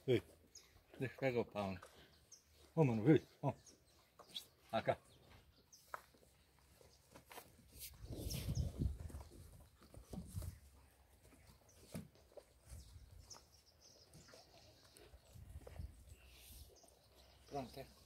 Ei, deixa eu pegar o pau, né? Ô, mano, vem, ó. Cá. Pronto, é.